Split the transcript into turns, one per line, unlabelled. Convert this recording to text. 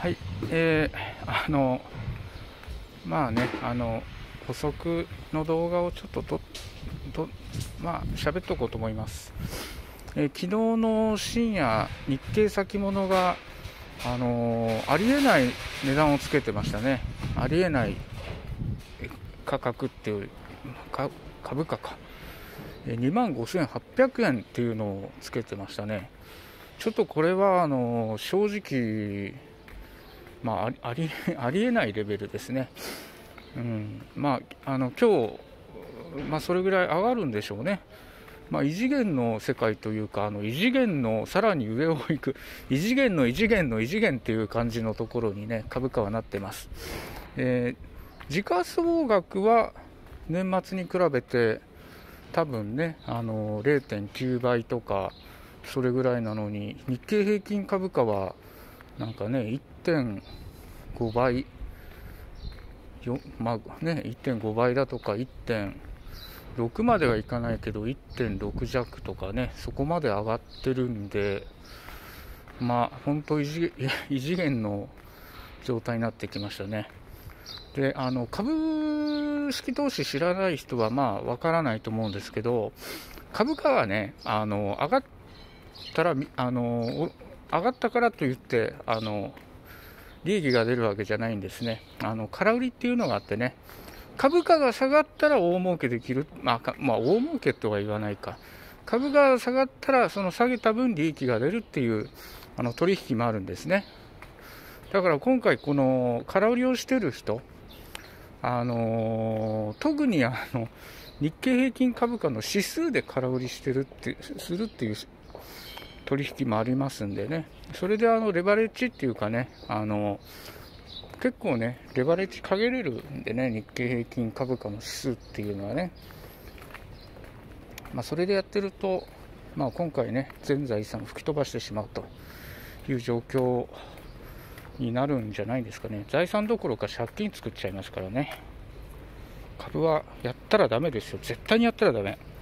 はい、まあね、補足の動画をちょっと喋っとこうと思います。昨日の深夜、日経先物が、ありえない値段をつけてましたね。ありえない価格っていう株価か、25,800円っていうのをつけてましたね。ちょっとこれは正直、ありえないレベルですね。今日、それぐらい上がるんでしょうね。異次元の世界というか、異次元のさらに上を行く、異次元の異次元の異次元っていう感じのところにね、株価はなってます。時価総額は年末に比べて多分ね、0.9 倍とかそれぐらいなのに、日経平均株価はなんかね 1.5 倍1.5 倍だとか 1.6 まではいかないけど 1.6 弱とかね、そこまで上がってるんで、本当異次元の状態になってきましたね。で、株式投資知らない人はわからないと思うんですけど、株価はね、上がったからといって利益が出るわけじゃないんですね。空売りっていうのがあってね、株価が下がったら大儲けできる、大儲けとは言わないか、株価が下がったらその下げた分利益が出るっていう取引もあるんですね。だから今回この空売りをしている人、特に日経平均株価の指数で空売りするっていう取引もありますんでね、それでレバレッジっていうかね、結構ねレバレッジかけれるんでね、日経平均株価の指数っていうのはね、それでやってると、今回ね全財産を吹き飛ばしてしまうという状況になるんじゃないですかね。財産どころか借金作っちゃいますからね。株はやったらダメですよ。絶対にやったらダメ。